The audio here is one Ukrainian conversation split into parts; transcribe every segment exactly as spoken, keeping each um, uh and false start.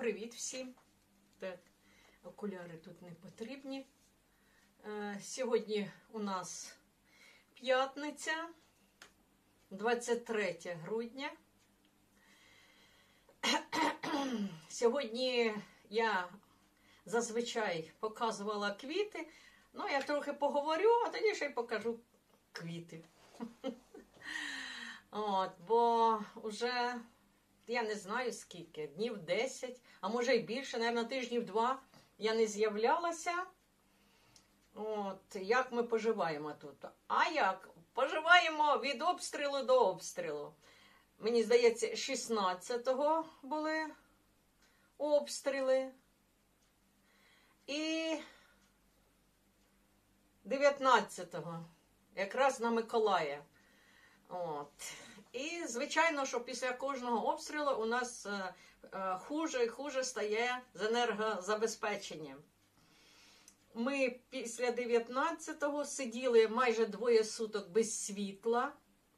Привіт всім! Так, окуляри тут не потрібні. Е, сьогодні у нас п'ятниця, двадцять третє грудня. Сьогодні я зазвичай показувала квіти. Ну, я трохи поговорю, а тоді ще й покажу квіти. От, бо вже, я не знаю скільки, днів десять, а може й більше, навіть тижнів два я не з'являлася. От, як ми поживаємо тут? А як? Поживаємо від обстрілу до обстрілу. Мені здається, шістнадцятого були обстріли. І дев'ятнадцятого, якраз на Миколая. От. І, звичайно, що після кожного обстрілу у нас е, е, хуже і хуже стає з енергозабезпеченням. Ми після дев'ятнадцятого сиділи майже двоє суток без світла.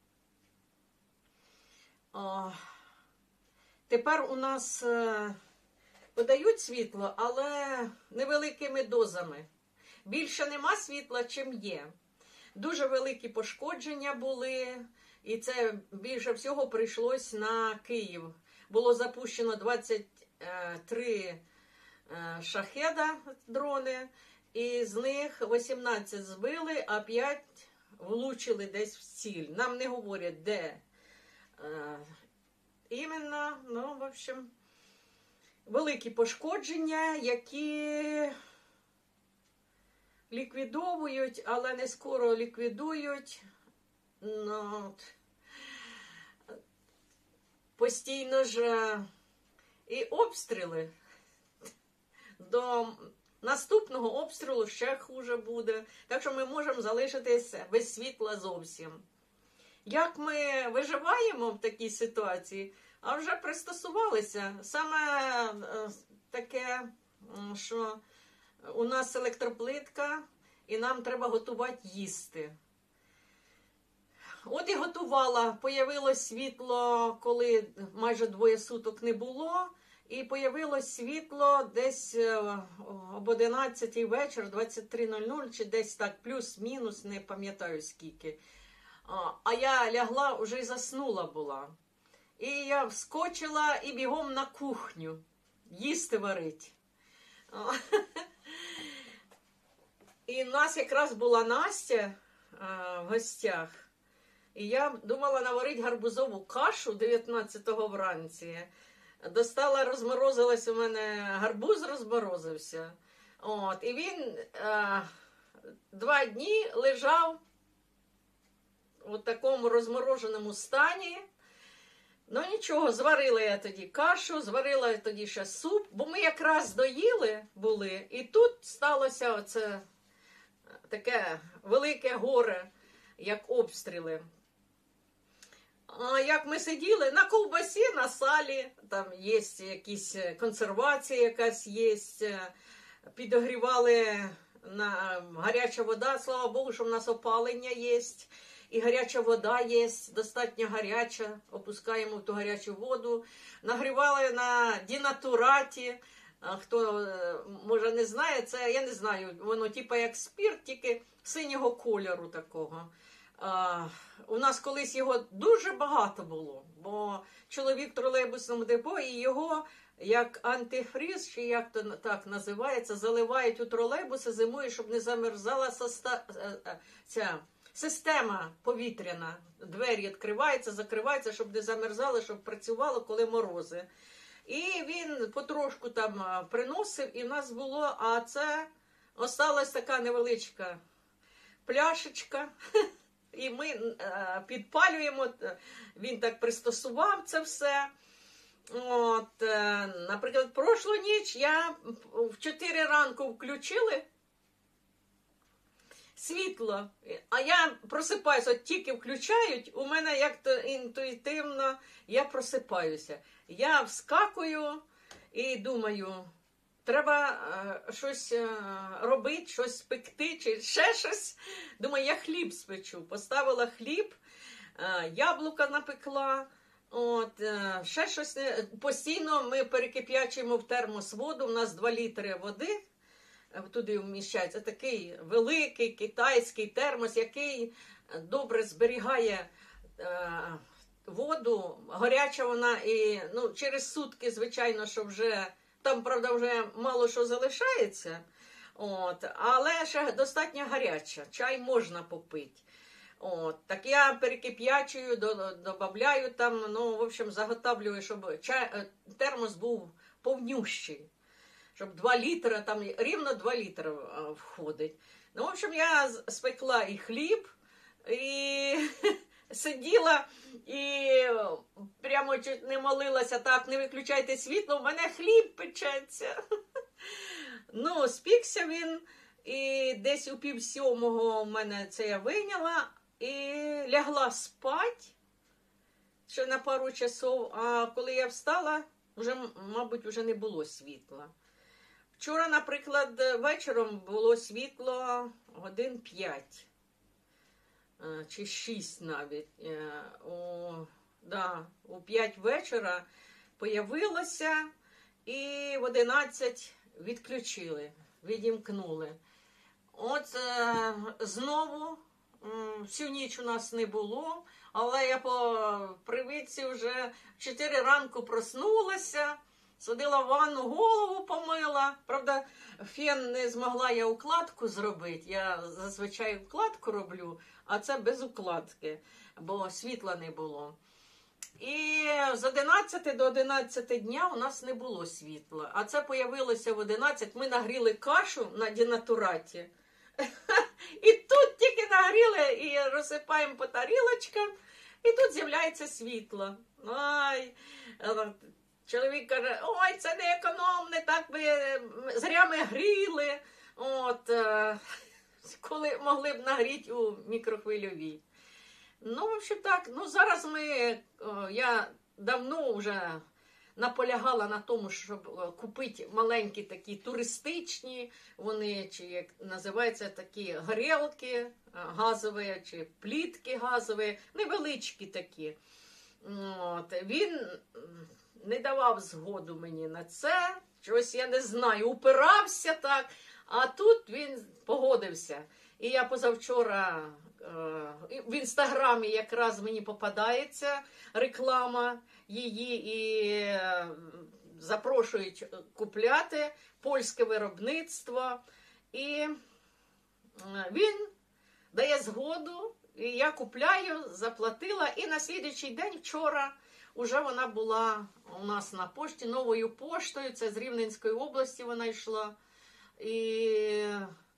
О, тепер у нас е, подають світло, але невеликими дозами. Більше нема світла, чим є. Дуже великі пошкодження були, і це більше всього прийшлось на Київ. Було запущено двадцять три шахеда дрони, і з них вісімнадцять збили, а п'ять влучили десь в ціль. Нам не говорять, де іменно, ну, в общем, великі пошкодження, які ліквідовують, але не скоро ліквідують. Ну, постійно ж і обстріли. До наступного обстрілу ще хуже буде. Так що ми можемо залишитися без світла зовсім. Як ми виживаємо в такій ситуації? А вже пристосувалися. Саме таке, що у нас електроплитка, і нам треба готувати їсти. От і готувала. Появилось світло, коли майже двоє суток не було. І появилось світло десь об одинадцятій вечір, двадцять три нуль нуль, чи десь так, плюс-мінус, не пам'ятаю скільки. А я лягла, вже й заснула була. І я вскочила і бігом на кухню. Їсти варить. І в нас якраз була Настя а, в гостях. І я думала наварити гарбузову кашу дев'ятнадцятого вранці. Достала, розморозилась у мене, гарбуз розморозився. От, і він а, два дні лежав у такому розмороженому стані. Ну нічого, зварила я тоді кашу, зварила я тоді ще суп, бо ми якраз доїли були, і тут сталося оце таке велике горе, як обстріли. А як ми сиділи на ковбасі, на салі, там є якісь консервація якась є, підогрівали на гаряча вода, слава Богу, що в нас опалення є. І гаряча вода є, достатньо гаряча, опускаємо в ту гарячу воду. Нагрівали на дінатураті, хто, може, не знає, це, я не знаю, воно типу як спірт, тільки синього кольору такого. А, у нас колись його дуже багато було, бо чоловік в тролейбусному депо, і його, як антифриз, чи як то так називається, заливають у тролейбуси зимою, щоб не замерзала соста... ця... система повітряна. Двері відкриваються, закриваються, щоб не замерзало, щоб працювало, коли морози. І він потрошку там приносив, і в нас було, а це осталась така невеличка пляшечка. І ми підпалюємо, він так пристосував це все. От, наприклад, прошлу ніч я в чотири ранку включили світло, а я просипаюся, от тільки включають, у мене як-то інтуїтивно, я просипаюся. Я вскакую і думаю, треба е, щось е, робити, щось пекти, чи ще щось. Думаю, я хліб спечу. Поставила хліб, е, яблука напекла, От, е, ще щось не... Постійно ми перекип'ячуємо в термос воду, у нас два літри води е, туди вміщається. Такий великий китайський термос, який добре зберігає е, воду. Гаряча вона і ну, через сутки, звичайно, що вже, там, правда, вже мало що залишається, от, але ще достатньо гаряча, чай можна попити. От, так я перекип'ячую, додаю там, ну, в общем, заготавлюю, щоб чай, термос був повнющий, щоб два літри, там рівно два літри входить. Ну, в общем, я спекла і хліб, і сиділа, і прямо чуть не молилася, так, не виключайте світло, в мене хліб печеться. Ну, спікся він, і десь у пів сьомого в мене це я вийняла, і лягла спать ще на пару часов, а коли я встала, вже, мабуть, вже не було світла. Вчора, наприклад, вечором було світло годин п'ять, чи шість навіть. У, да, у п'ять вечора появилося, і в одинадцять відключили, відімкнули. От е, знову всю ніч у нас не було, але я по привичці вже в чотири ранку проснулася, сходила в ванну, голову помила. Правда, фен не змогла я укладку зробити, я зазвичай укладку роблю, а це без укладки, бо світла не було. І з одинадцяти до одинадцяти дня у нас не було світла, а це появилося в одинадцять, ми нагріли кашу на дінатураті. І тут тільки нагріли і розсипаємо по тарілочкам, і тут з'являється світло. Ой, чоловік каже, ой, це не економне, так би зря ми гріли, от, коли могли б нагріти у мікрохвильовій. Ну, в общем, так, ну зараз ми, я давно вже наполягала на тому, щоб купити маленькі такі туристичні, вони, чи як називаються, такі горілки газові, чи плітки газові, невеличкі такі. От. Він не давав згоду мені на це, чогось я не знаю, упирався так, а тут він погодився. І я позавчора в інстаграмі якраз мені попадається реклама її і запрошують купляти польське виробництво. І він дає згоду, і я купляю, заплатила. І на слідуючий день, вчора, вже вона була у нас на пошті, новою поштою, це з Рівненської області вона йшла. І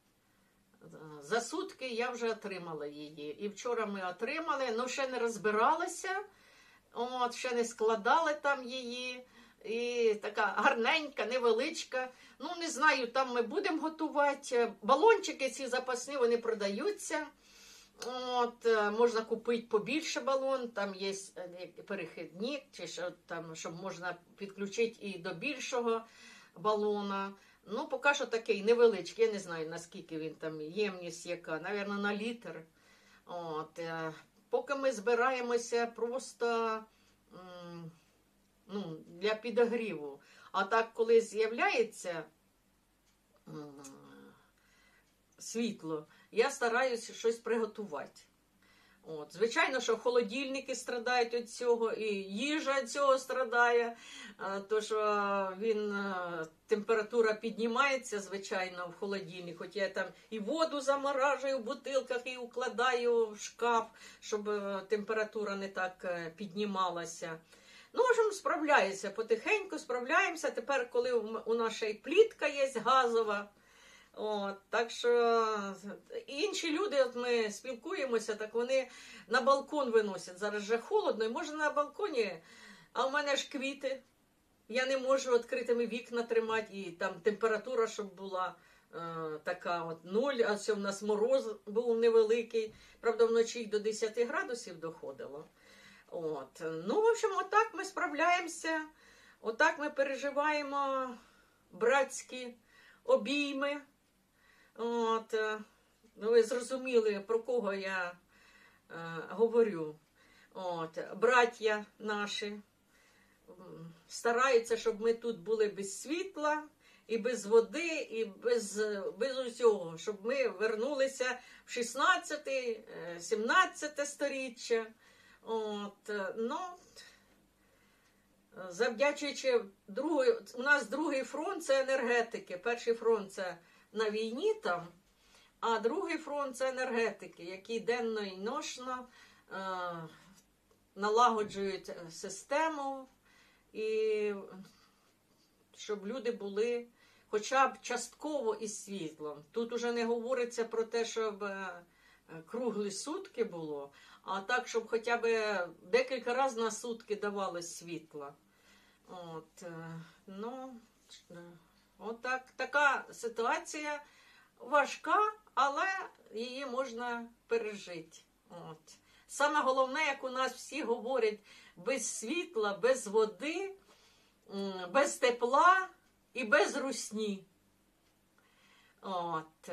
за сутки я вже отримала її. І вчора ми отримали, але ще не розбиралися, от, ще не складали там її. І така гарненька, невеличка. Ну, не знаю, там ми будемо готувати. Балончики ці запасні, вони продаються. От, можна купити побільше балон, там є перехідник, чи що, там, щоб можна підключити і до більшого балона. Ну, поки що такий невеличкий, я не знаю, наскільки він там, ємність яка, навірно, на літр. От, поки ми збираємося просто ну, для підогріву. А так, коли з'являється світло, я стараюся щось приготувати. От. Звичайно, що холодильники страдають від цього, і їжа від цього страдає, тому що він, температура піднімається, звичайно, в холодильник, хоч я там і воду заморажую в бутилках, і укладаю в шкаф, щоб температура не так піднімалася. Ну, в общем, справляюся, потихеньку справляємося. Тепер, коли у нас ще й плітка є газова, от, так що інші люди, от ми спілкуємося, так вони на балкон виносять. Зараз вже холодно, і можна на балконі, а в мене ж квіти. Я не можу відкритими вікна тримати, і там температура, щоб була е, така от нуль, а все в нас мороз був невеликий. Правда, вночі до десяти градусів доходило. От. Ну, в общем, отак ми справляємося, отак ми переживаємо братські обійми. От, ну, ви зрозуміли, про кого я е, говорю. От, браття наші стараються, щоб ми тут були без світла, і без води, і без, без усього, щоб ми вернулися в шістнадцяте-сімнадцяте сторіччя. От, ну, завдячуючи другої, у нас другий фронт – це енергетики. Перший фронт – це на війні там, а другий фронт – це енергетики, які денно і ношно е, налагоджують систему, і щоб люди були хоча б частково із світлом. Тут уже не говориться про те, щоб круглі сутки було, а так, щоб хоча б декілька разів на сутки давали світло. От, ну, от так, така ситуація важка, але її можна пережити. От. Саме головне, як у нас всі говорять, без світла, без води, без тепла і без русні. От.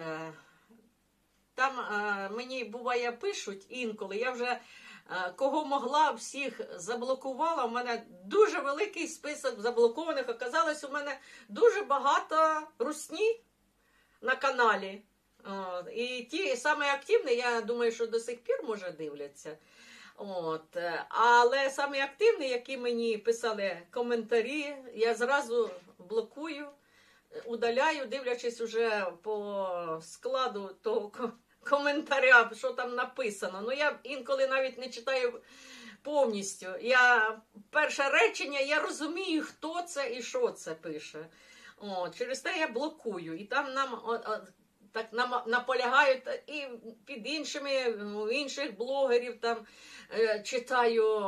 Там е, мені, буває, пишуть інколи, я вже е, кого могла, всіх заблокувала. У мене дуже великий список заблокованих. Оказалось, у мене дуже багато русні на каналі. От. І ті самі активні, я думаю, що до сих пір, може, дивляться. От. Але самі активні, які мені писали коментарі, я зразу блокую, удаляю, дивлячись уже по складу того коментаря, що там написано. Ну, я інколи навіть не читаю повністю. Я перше речення, я розумію, хто це і що це пише. От. Через те я блокую. І там нам о, о, так нам наполягають і під іншими, у інших блогерів там е, читаю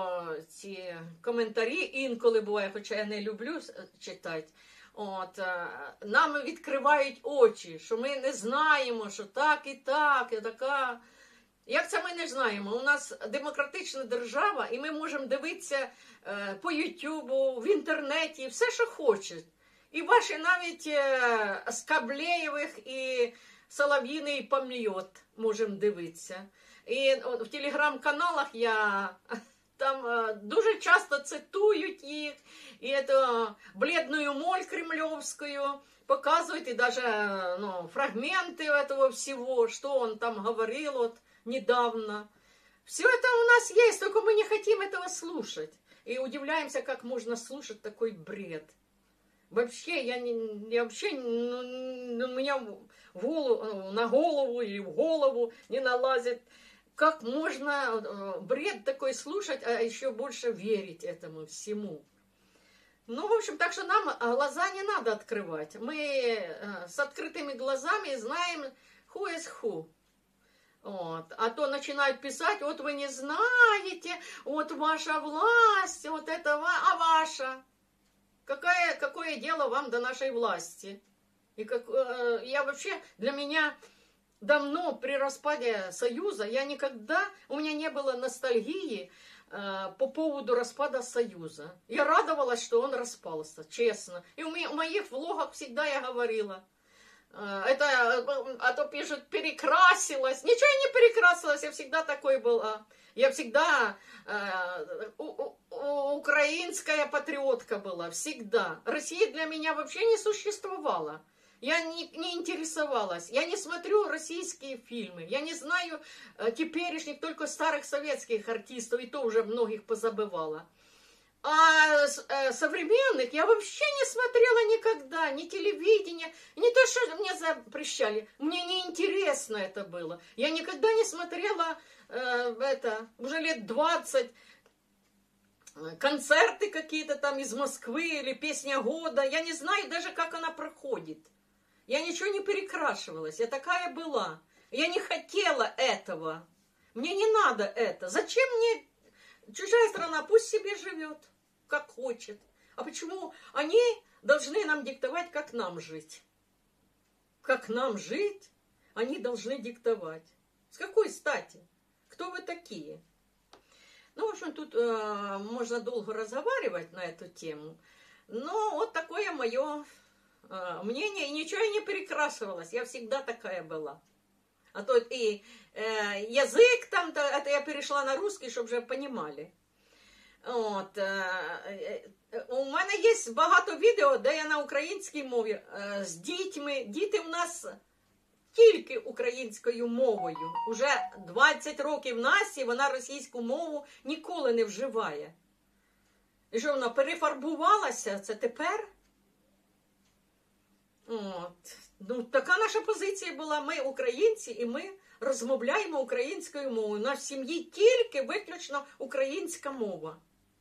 ці коментарі. Інколи буває, хоча я не люблю читати. От, нам відкривають очі, що ми не знаємо, що так і так, і така. Як це ми не знаємо? У нас демократична держава, і ми можемо дивитися е, по Ютубу, в інтернеті, все, що хочуть. І ваші навіть е, Скаблеєвих і Солов'їний пом'йот можемо дивитися. І о, в телеграм-каналах я... Там э, дуже часто цитують їх, і эту бледную моль кремлевскую показывают, и даже ну, фрагменты этого всего, что он там говорил вот недавно. Все это у нас есть, только мы не хотим этого слушать. И удивляемся, как можно слушать такой бред. Вообще, я, не, я вообще, ну, у меня в голову, на голову или в голову не налазит. Как можно бред такой слушать, а еще больше верить этому всему? Ну, в общем, так что нам глаза не надо открывать. Мы с открытыми глазами знаем who is who. Вот. А то начинают писать, вот вы не знаете, вот ваша власть, вот это, а ваша. Какое, какое дело вам до нашей власти? И как, я вообще, для меня... Давно при распаде Союза я никогда, у меня не было ностальгии э, по поводу распада Союза. Я радовалась, что он распался, честно. И у меня, в моих влогах всегда я говорила, э, это, а то пишут, перекрасилась. Ничего я не перекрасилась, я всегда такой была. Я всегда э, у, у, у, украинская патриотка была, всегда. Россия для меня вообще не существовала. Я не, не интересовалась, я не смотрю российские фильмы, я не знаю э, теперешних, только старых советских артистов, и то уже многих позабывала. А э, современных я вообще не смотрела никогда, ни телевидения, не то, что мне запрещали, мне неинтересно это было. Я никогда не смотрела, э, это, уже лет двадцать, концерты какие-то там из Москвы или песня года, я не знаю даже, как она проходит. Я ничего не перекрашивалась, я такая была. Я не хотела этого. Мне не надо это. Зачем мне чужая страна? Пусть себе живет, как хочет. А почему они должны нам диктовать, как нам жить? Как нам жить, они должны диктовать. С какой стати? Кто вы такие? Ну, в общем, тут э, можно долго разговаривать на эту тему. Но вот такое мое... мнение, и ничего я не перекрашивалась, я всегда такая была. А то і е, язик там, то, а то я перейшла на русский, щоб вже понімали. От, е, у мене є багато відео, де я на українській мові е, з дітьми. Діти у нас тільки українською мовою. Уже двадцять років Насті, вона російську мову ніколи не вживає. І що вона перефарбувалася, це тепер? От. Ну, така наша позиція була. Ми українці, і ми розмовляємо українською мовою. У нас в сім'ї тільки виключно українська мова.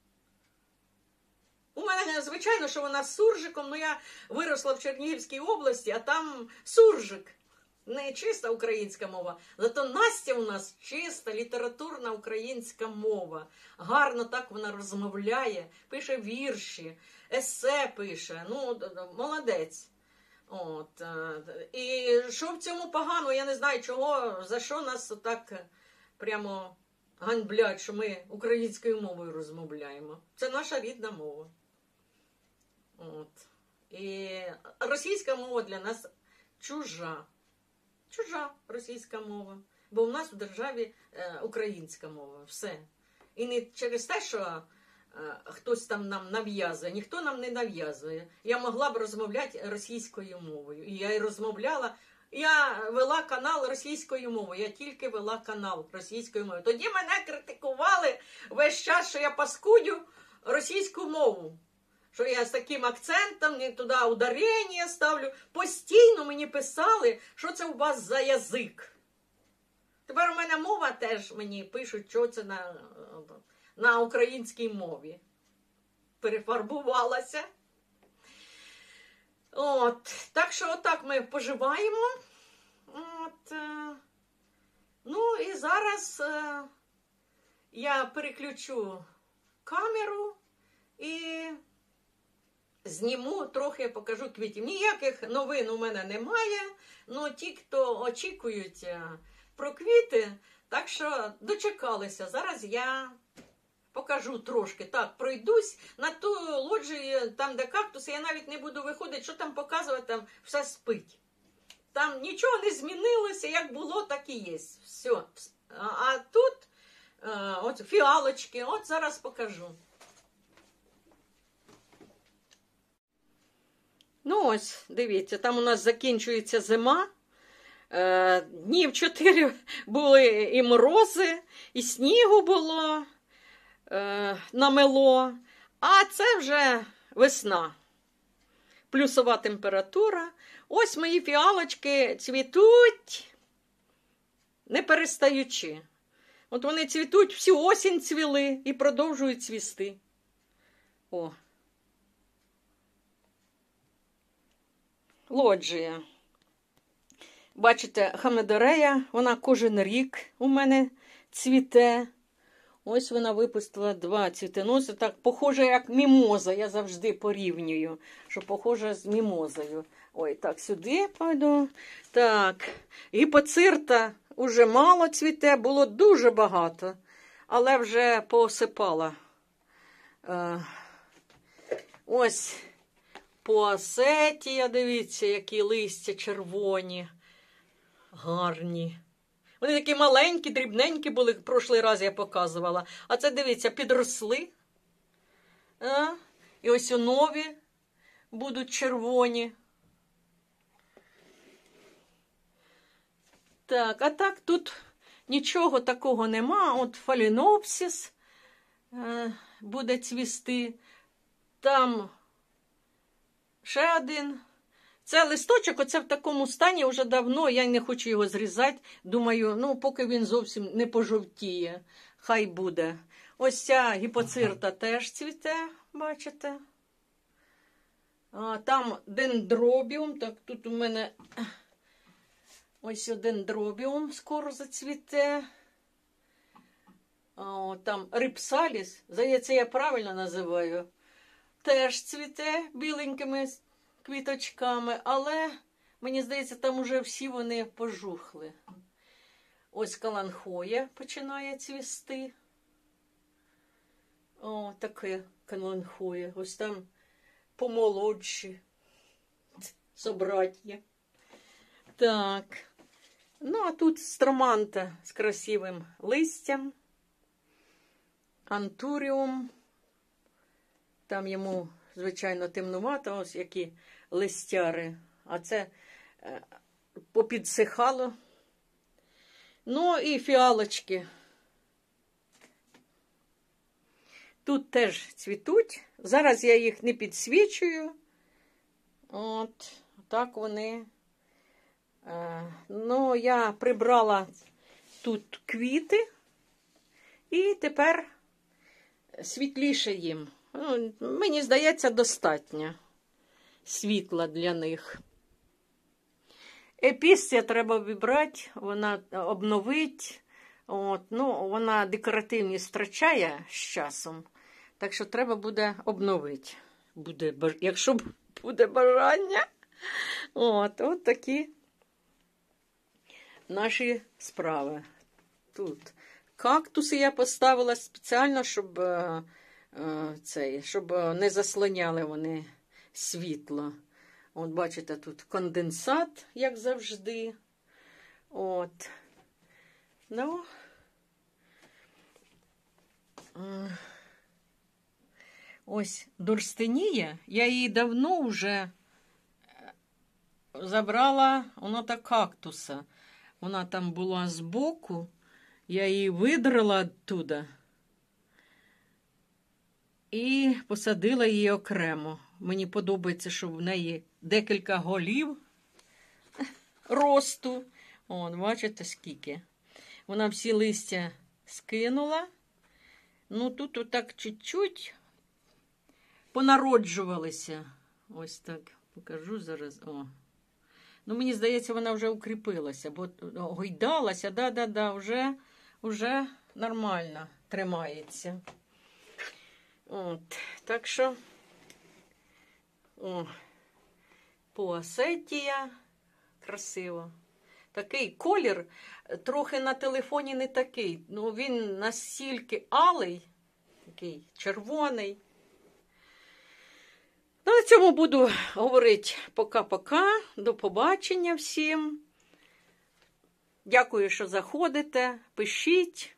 У мене, звичайно, що вона з суржиком, але я виросла в Чернігівській області, а там суржик. Не чиста українська мова. Зато Настя у нас чиста літературна українська мова. Гарно так вона розмовляє, пише вірші, есе пише. Ну, молодець. От. І що в цьому погано, я не знаю чого, за що нас так прямо ганьблять, що ми українською мовою розмовляємо. Це наша рідна мова. От. І російська мова для нас чужа. Чужа російська мова. Бо в нас в державі е, українська мова. Все. І не через те, що е, хтось там нам нав'язує. Ніхто нам не нав'язує. Я могла б розмовляти російською мовою. І я і розмовляла. Я вела канал російською мовою. Я тільки вела канал російською мовою. Тоді мене критикували весь час, що я паскудю російську мову. Що я з таким акцентом, не туди ударення ставлю. Постійно мені писали, що це у вас за язик. Тепер у мене мова теж мені пишуть, що це на, на українській мові. Перефарбувалася. От. Так що отак ми поживаємо. От. Ну і зараз я переключу камеру і зніму, трохи покажу квітів. Ніяких новин у мене немає, але ті, хто очікують про квіти, так що дочекалися. Зараз я покажу трошки. Так, пройдусь на ту лоджію, там де кактуси, я навіть не буду виходити, що там показувати, там все спить. Там нічого не змінилося, як було, так і є. Все. А тут от фіалочки, от зараз покажу. Ну ось, дивіться, там у нас закінчується зима. Е, днів чотири були і морози, і снігу було, е, намело. А це вже весна. Плюсова температура. Ось мої фіалочки цвітуть, не перестаючи. От вони цвітуть, всю осінь цвіли і продовжують цвісти. О. Лоджія. Бачите, хамедорея, вона кожен рік у мене цвіте. Ось вона випустила два цвітоноси. Так, похоже, як мімоза. Я завжди порівнюю, що похоже з мімозою. Ой, так, сюди пойду. Так, гіпоцирта уже мало цвіте, було дуже багато, але вже поосипала. Ось поасетія, дивіться, які листя червоні, гарні. Вони такі маленькі, дрібненькі були, в прошлий раз я показувала. А це, дивіться, підросли. А? І ось у нові будуть червоні. Так, а так тут нічого такого нема. От фалінопсис е, буде цвісти. Там ще один. Це листочок, оце в такому стані вже давно, я не хочу його зрізати. Думаю, ну, поки він зовсім не пожовтіє, хай буде. Ось ця гіпоцирта теж цвіте, бачите. А, там дендробіум, так тут у мене ось дендробіум скоро зацвіте. А, там рипсаліс, здається, я правильно називаю, теж цвіте біленькими квіточками, але, мені здається, там уже всі вони пожухли. Ось каланхоя починає цвісти. О, таке каланхоя. Ось там помолодші собрат'я. Так. Ну, а тут строманта з красивим листям. Антуріум. Там йому, звичайно, темнувато, ось які листяри. А це е, попідсихало. Ну і фіалочки. Тут теж цвітуть. Зараз я їх не підсвічую. От, так вони. Е, ну, я прибрала тут квіти. І тепер світліше їм. Ну, мені здається, достатньо світла для них. Епісція треба вибрати, вона обновить. От, ну, вона декоративність втрачає з часом. Так що треба буде обновити. Буде, якщо буде бажання. От, от такі наші справи. Тут кактуси я поставила спеціально, щоб, е, е, цей, щоб не заслоняли вони світло. От бачите, тут конденсат, як завжди. От. Ну. Ось дурстинія. Я її давно вже забрала, вона та кактуса. Вона там була збоку. Я її видрала оттуда і посадила її окремо. Мені подобається, що в неї декілька голів росту. От, бачите, скільки. Вона всі листя скинула. Ну, тут отак чуть-чуть понароджувалися. Ось так, покажу зараз. О. Ну, мені здається, вона вже укріпилася, бо гойдалася, да-да-да, вже, вже нормально тримається. От, так що, о, поасетія, красиво. Такий колір, трохи на телефоні не такий, ну він настільки алий, такий червоний. Ну, на цьому буду говорити пока-пока. До побачення всім. Дякую, що заходите. Пишіть,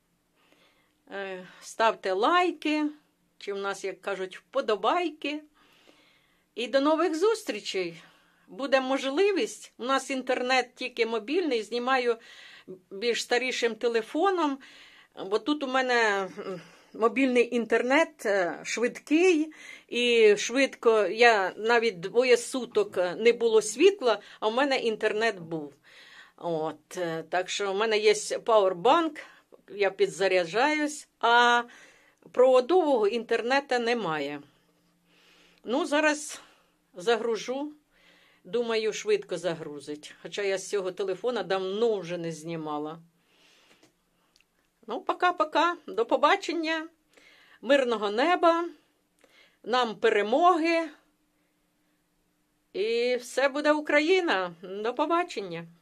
ставте лайки, чи в нас, як кажуть, вподобайки. І до нових зустрічей. Буде можливість. У нас інтернет тільки мобільний, знімаю більш старішим телефоном, бо тут у мене мобільний інтернет швидкий, і швидко, я навіть двоє суток не було світла, а в мене інтернет був. От, так що в мене є пауербанк, я підзаряджаюсь, а проводового інтернету немає. Ну, зараз загружу. Думаю, швидко загрузить. Хоча я з цього телефона давно вже не знімала. Ну, пока-пока. До побачення. Мирного неба. Нам перемоги. І все буде Україна. До побачення.